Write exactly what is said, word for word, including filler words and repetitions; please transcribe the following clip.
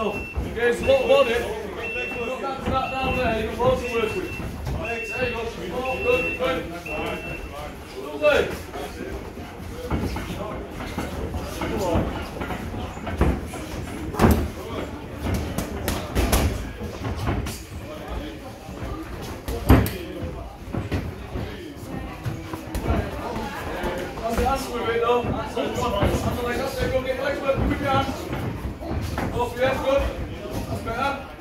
yourself. There's a lot of on it. You're not down to that down there, you've got loads to work with. There you go. Oh, good, good. Well done. Come on. That's with it though. That's it. That's it. Go get your legs working with your hands. Off your head, good. That's better.